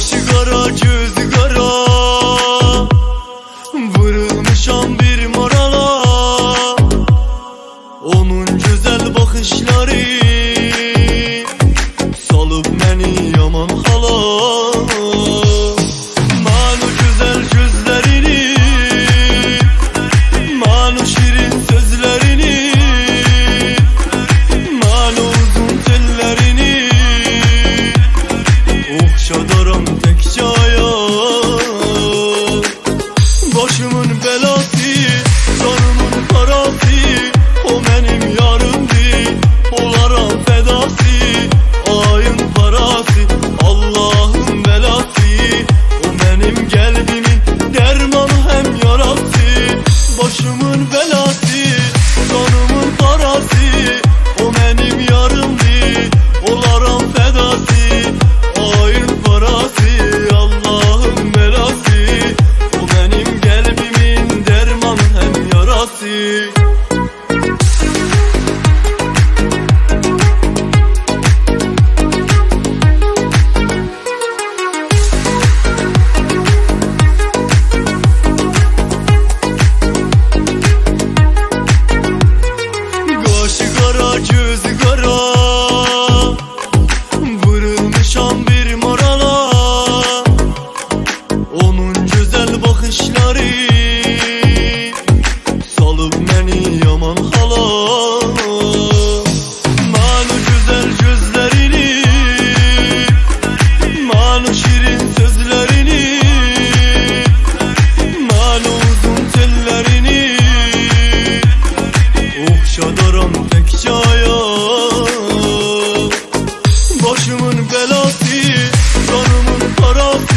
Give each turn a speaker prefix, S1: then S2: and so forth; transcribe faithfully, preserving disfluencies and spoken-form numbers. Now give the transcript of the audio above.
S1: Başı kara gözü kara, vurulmuşam bir morala. Onun güzel bakışları salıp beni yaman hala. Manu güzel gözlerini, manu şirin sözlerini, manu uzun tellerini okşadarım tek çaya. Başımın belası, canımın parası, o benim yarımdı, olaram fedası. Ayın parası, Allah'ın belası, o benim kalbimin dermanı hem yarası. Başımın belası, canımın parası, o benim yarımdı, olaram fedası. Ayın parası, Allah'ın belası, o benim kalbimin dermanı hem yarası. Gözü kara, vurulmuşam bir morala. Onun güzel bakışları salıp beni yaman hala. Manu güzel gözlerini, manu şirin sözlerini, manu uzun tellerini okşadarım tek çaya. Başımın belası, canımın parası,